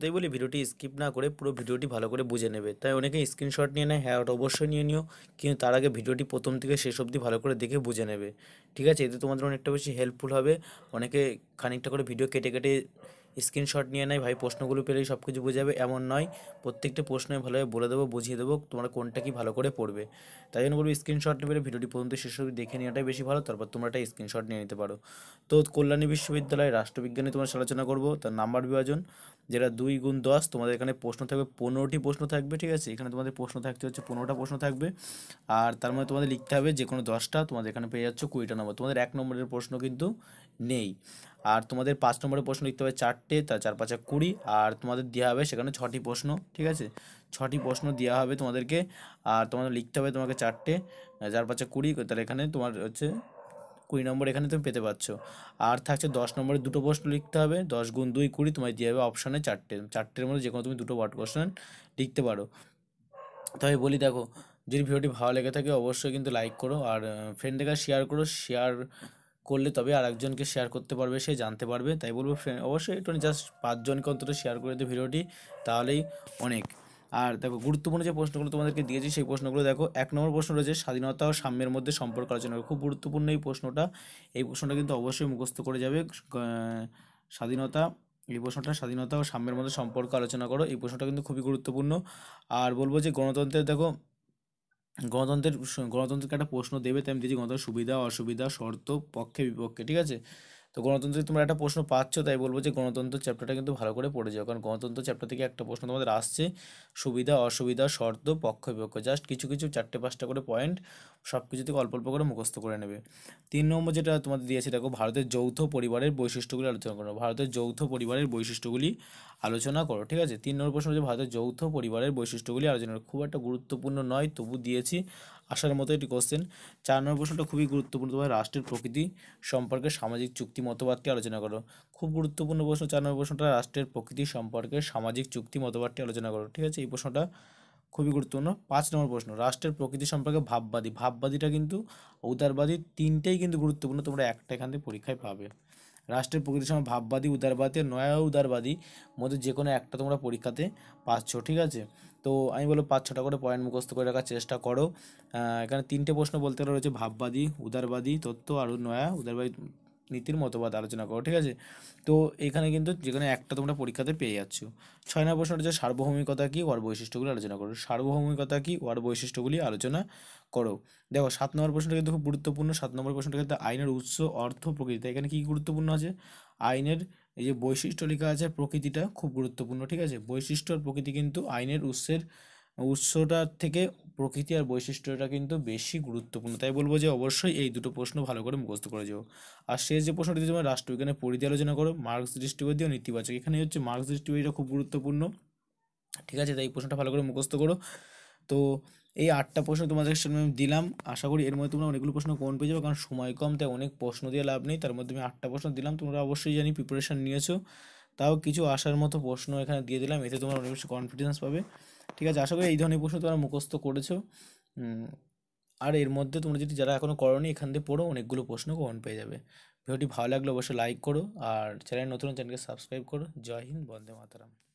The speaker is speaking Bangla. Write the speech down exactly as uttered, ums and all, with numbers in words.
শুরুতেই বলি ভিডিওটি স্কিপ না করে পুরো ভিডিওটি ভালো করে বুঝে নেবে। তাই অনেকে স্ক্রিনশট নিয়ে নেয়, হ্যাঁ ওটা অবশ্যই নিয়ে নিও, কিন্তু তার আগে ভিডিওটি প্রথম থেকে শেষ অবধি ভালো করে দেখে বুঝে নেবে। ঠিক আছে, এতে তোমাদের অনেকটা বেশি হেল্পফুল হবে। অনেকে খানিকটা করে ভিডিও কেটে কেটে স্ক্রিনশট নিয়ে নেয়, ভাই প্রশ্নগুলো পেলেই সব কিছু বুঝে যাবে এমন নয়। প্রত্যেকটা প্রশ্নই ভালোভাবে বলে দেবো, বুঝিয়ে দেবো তোমরা কোনটা কি ভালো করে পড়বে। তাই জন্য বলবো স্ক্রিনশট নেবে, ভিডিওটি পর্যন্ত শেষ অবধি দেখে নেওয়াটাই বেশি ভালো, তারপর তোমরা একটা স্ক্রিনশট নিয়ে নিতে পারো। তো কল্যাণী বিশ্ববিদ্যালয়ের রাষ্ট্রবিজ্ঞানে তোমার আলোচনা করবো, তার নাম্বার বিভাজন যেটা দুই গুণ দশ। তোমাদের এখানে প্রশ্ন থাকবে পনেরোটি প্রশ্ন থাকবে, ঠিক আছে। এখানে তোমাদের প্রশ্ন থাকতে হচ্ছে পনেরোটা প্রশ্ন থাকবে, আর তার মধ্যে তোমাদের লিখতে হবে যে কোনো দশটা, তোমাদের এখানে পেয়ে যাচ্ছ কুড়িটা নম্বর। তোমাদের এক নম্বরের প্রশ্ন কিন্তু নেই। আর তোমাদের পাঁচ নম্বরের প্রশ্ন লিখতে হবে চারটে, তার চার পাঁচা কুড়ি, আর তোমাদের দেওয়া হবে সেখানে ছটি প্রশ্ন, ঠিক আছে। ছটি প্রশ্ন দেওয়া হবে তোমাদেরকে, আর তোমাদের লিখতে হবে তোমাকে চারটে, চার পাঁচা কুড়ি, তাহলে এখানে তোমার হচ্ছে কুড়ি নম্বর এখানে তুমি পেতে পারছো। আর থাকছে দশ নম্বরে দুটো প্রশ্ন লিখতে হবে, দশ গুণ দুই কুড়ি, তোমায় দিয়ে হবে অপশানে চারটে, চারটের মধ্যে যে কোনো তুমি দুটো ওয়ার্ড কোশ্চেন লিখতে পারো। তাই বলি দেখো, যদি ভিডিওটি ভালো লেগে থাকে অবশ্যই কিন্তু লাইক করো, আর ফ্রেন্ডের কাছে শেয়ার করো। শেয়ার করলে তবে আর একজনকে শেয়ার করতে পারবে, সে জানতে পারবে। তাই বলবো ফ্রেন্ড অবশ্যই একটু জাস্ট পাঁচজনকে অন্তত শেয়ার করে দিও ভিডিওটি, তাহলেই অনেক। আর দেখো গুরুত্বপূর্ণ যে প্রশ্নগুলো তোমাদেরকে দিয়েছি সেই প্রশ্নগুলো দেখো। এক নম্বর প্রশ্ন রয়েছে স্বাধীনতা ও সাম্যের মধ্যে সম্পর্ক আলোচনা করো। খুব গুরুত্বপূর্ণ এই প্রশ্নটা। এই প্রশ্নটা কিন্তু অবশ্যই মুখস্থ করে যাবে। আহ, স্বাধীনতা, এই প্রশ্নটা স্বাধীনতা ও সাম্যের মধ্যে সম্পর্ক আলোচনা করো, এই প্রশ্নটা কিন্তু খুবই গুরুত্বপূর্ণ। আর বলবো যে গণতন্ত্রের দেখো, গণতন্ত্রের স- গণতন্ত্রকে একটা প্রশ্ন দেবে, তাই আমি দিয়েছি গণতন্ত্রের সুবিধা অসুবিধা শর্ত পক্ষে বিপক্ষে, ঠিক আছে। তো গণতন্ত্রে তোমরা একটা প্রশ্ন পাচ্ছ, তাই বলবো যে গণতন্ত্র চ্যাপ্টারটা কিন্তু ভালো করে পড়ে যাও, কারণ গণতন্ত্র চ্যাপ্টার থেকে একটা প্রশ্ন তোমাদের আসছে, সুবিধা অসুবিধা শর্ত পক্ষ বিপক্ষ, জাস্ট কিছু কিছু চারটে পাঁচটা করে পয়েন্ট সব কিছু থেকে অল্প অল্প করে মুখস্থ করে নেবে। তিন নম্বর যেটা তোমাদের দিয়েছে দেখো, ভারতের যৌথ পরিবারের বৈশিষ্ট্যগুলি আলোচনা করো। ভারতের যৌথ পরিবারের বৈশিষ্ট্যগুলি আলোচনা করো, ঠিক আছে। তিন নম্বর প্রশ্ন হচ্ছে ভারতের যৌথ পরিবারের বৈশিষ্ট্যগুলি আলোচনা করো। খুব একটা গুরুত্বপূর্ণ নয়, তবু দিয়েছি আসার মতো একটি কোশ্চেন। চার নম্বর প্রশ্নটা খুবই গুরুত্বপূর্ণ, তোমার রাষ্ট্রের প্রকৃতি সম্পর্কে সামাজিক চুক্তি মতবাদটি আলোচনা করো। খুব গুরুত্বপূর্ণ প্রশ্ন চার নম্বর প্রশ্নটা, রাষ্ট্রের প্রকৃতি সম্পর্কে সামাজিক চুক্তি মতবাদটি আলোচনা করো, ঠিক আছে। এই প্রশ্নটা খুবই গুরুত্বপূর্ণ। পাঁচ নম্বর প্রশ্ন, রাষ্ট্রের প্রকৃতি সম্পর্কে ভাববাদী, ভাববাদীটা কিন্তু উদারবাদী, তিনটেই কিন্তু গুরুত্বপূর্ণ, তোমরা একটা এখান থেকে পরীক্ষায় পাবে। রাষ্ট্রের প্রকৃতির সময় ভাববাদী উদারবাদী নয়া উদারবাদী মধ্যে যে কোনো একটা তোমরা পরীক্ষাতে পাচ্ছ, ঠিক আছে। তো আমি বলবো পাঁচ ছটা করে পয়েন্ট মুখস্থ করে রাখার চেষ্টা করো। আহ, এখানে তিনটে প্রশ্ন বলতে গেলে রয়েছে ভাববাদী উদারবাদী তত্ত্ব আর নয়া উদারবাদী নীতির মতবাদ আলোচনা করো, ঠিক আছে। তো এখানে কিন্তু যেখানে একটা তোমরা পরীক্ষাতে পেয়ে যাচ্ছ। ছয় নম্বর প্রশ্নটা হচ্ছে সার্বভৌমিকতা কী ওর বৈশিষ্ট্যগুলি আলোচনা করো। সার্বভৌমিকতা কী ওর বৈশিষ্ট্যগুলি আলোচনা করো। দেখো সাত নম্বর প্রশ্নটা কিন্তু খুব গুরুত্বপূর্ণ। সাত নম্বর প্রশ্নটা কিন্তু আইনের উৎস অর্থ প্রকৃতি, এখানে কী গুরুত্বপূর্ণ আছে, আইনের এই যে বৈশিষ্ট্য লেখা আছে প্রকৃতিটা খুব গুরুত্বপূর্ণ, ঠিক আছে। বৈশিষ্ট্য আর প্রকৃতি কিন্তু আইনের উৎসের উৎসটার থেকে প্রকৃতি আর বৈশিষ্ট্যটা কিন্তু বেশি গুরুত্বপূর্ণ, তাই বলবো যে অবশ্যই এই দুটো প্রশ্ন ভালো করে মুখস্থ করে যাও। আর শেষ যে প্রশ্নটি দিয়েছে তোমার রাষ্ট্রবিজ্ঞানের পরিধি আলোচনা করো, মার্কস দৃষ্টিবাদী ও নীতিবাচক, এখানে হচ্ছে মার্কস দৃষ্টিবাদীটা খুব গুরুত্বপূর্ণ, ঠিক আছে। তাই এই প্রশ্নটা ভালো করে মুখস্থ করো। তো এই আটটা প্রশ্ন তোমাদের সামনে আমি দিলাম, আশা করি এর মধ্যে তোমরা অনেকগুলো প্রশ্ন কমন পেয়ে যাবে, কারণ সময় কম, তাই অনেক প্রশ্ন দিয়ে লাভ নেই। তার মধ্যে আমি আটটা প্রশ্ন দিলাম, তোমরা অবশ্যই জানি প্রিপারেশান নিয়েছো, তাও কিছু আসার মতো প্রশ্ন এখানে দিয়ে দিলাম, এতে তোমরা অনেক বেশি কনফিডেন্স পাবে, ঠিক আছে। আশা করি এই ধরনের প্রশ্ন তোমরা মুখস্থ করেছো। উম, আর এর মধ্যে তোমরা যদি যারা এখনও করোনি এখান থেকে পড়ো, অনেকগুলো প্রশ্ন কমন পেয়ে যাবে। ভিডিওটি ভালো লাগলে অবশ্যই লাইক করো, আর চ্যানেল নতুন চ্যানেলকে সাবস্ক্রাইব করো। জয় হিন্দ, বন্দে মাতরম।